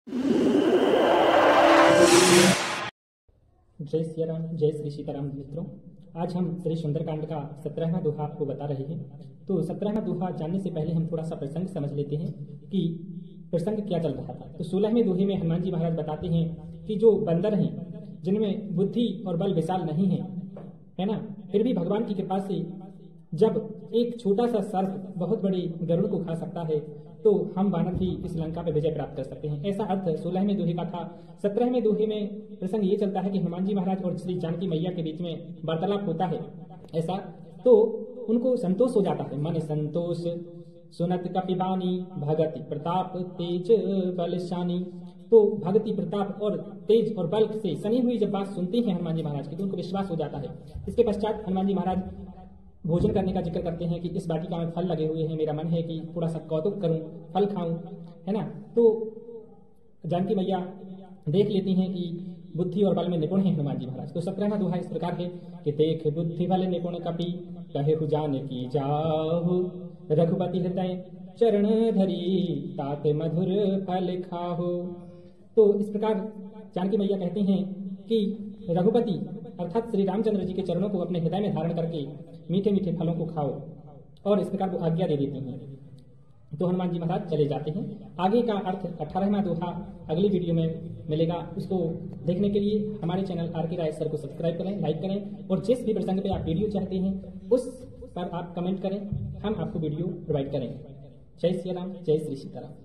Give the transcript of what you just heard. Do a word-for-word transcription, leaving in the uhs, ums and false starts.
जय सिया राम, जय श्री सीताराम। मित्रों, आज हम श्री सुंदरकांड का सत्रहवां दोहा आपको बता रहे हैं। तो सत्रहवां दोहा जानने से पहले हम थोड़ा सा प्रसंग समझ लेते हैं कि प्रसंग क्या चल रहा था। तो सोलहवें दोहे में हनुमान जी महाराज बताते हैं कि जो बंदर हैं, जिनमें बुद्धि और बल विशाल नहीं है, है ना, फिर भी भगवान की कृपा से जब एक छोटा सा सर्प बहुत बड़े गरुड़ को खा सकता है, तो हम वानर भी इस लंका पर विजय प्राप्त कर सकते हैं। ऐसा अर्थ सोलहवें दोहे का था। सत्रहवें दोहे में प्रसंग ये चलता है कि हनुमान जी महाराज और श्री जानकी मैया के बीच में वार्तालाप होता है। ऐसा तो उनको संतोष हो जाता है, मन संतोष सुनत कपिबानी भगति प्रताप तेज बलशानी। तो भक्ति प्रताप और तेज और बल से सनी हुई जब बात सुनती है हनुमान जी महाराज की, तो उनको विश्वास हो जाता है। इसके पश्चात हनुमान जी महाराज भोजन करने का जिक्र करते हैं कि इस वाटिका में फल लगे हुए हैं, मेरा मन है कि थोड़ा सा कौतुक करूं, फल खाऊं, है ना। तो जानकी मैया देख लेती हैं कि बुद्धि और बल में निपुण है हनुमान जी महाराज। तो सत्रहवां दोहा इस प्रकार है कि देख बुद्धि बल निपुण कपि कहे जान की जाहु रघुपति हृदय चरण धरी तात मधुर फल खाहु। तो इस प्रकार जानकी मैया कहती हैं कि रघुपति अर्थात श्री रामचंद्र जी के चरणों को अपने हृदय में धारण करके मीठे मीठे फलों को खाओ, और इस प्रकार वो आज्ञा दे देती हैं। तो हनुमान जी महाराज चले जाते हैं। आगे का अर्थ अठारहवां दोहा अगली वीडियो में मिलेगा। उसको देखने के लिए हमारे channel R K Rai sir को सब्सक्राइब करें, लाइक करें, और जिस भी प्रसंग पे आप वीडियो चाहते हैं उस पर आप कमेंट करें, हम आपको वीडियो प्रोवाइड करें। जय सिया राम, जय श्री सीताराम।